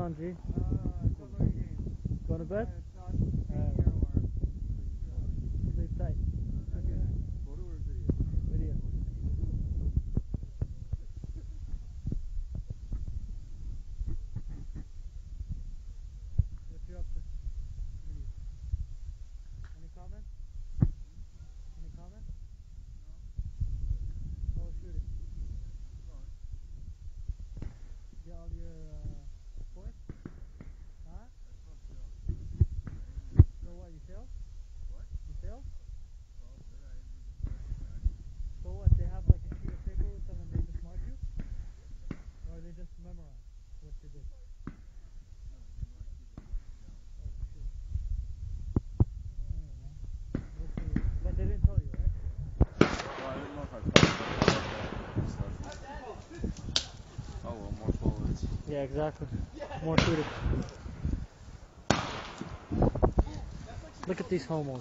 on, G? Going to bed? Sleep tight. Photo or video? Video. What you up to? Any comments? Any comments? No. Oh, shoot it. Get all your points? Huh? So what, you failed? What? You failed? Oh, did I? So what, they have like a sheet of paper with them and they just mark you? Or they just memorize what you did? Oh shit. Alright, man. We'll see. But they didn't tell you, right? Well, I didn't know if I passed it. Oh well, more forwards. Yeah, exactly. More shooting. Look at these homos.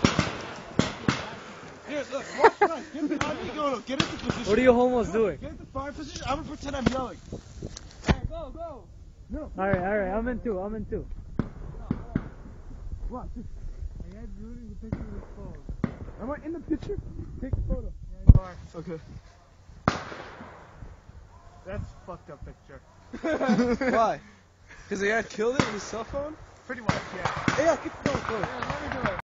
Here, look, watch front. Get into position. What are you homos doing? Get into fire position. I'm gonna pretend I'm yelling. Alright, go. No. Alright, I'm in two. Watch. I had Rudy the picture of his phone. Am I in the picture? Take a photo. Yeah, you are. Okay. That's a fucked up picture. Why? Because the guy killed it with his cell phone? Pretty much, yeah. Yeah, get the phone. Yeah, let me do it.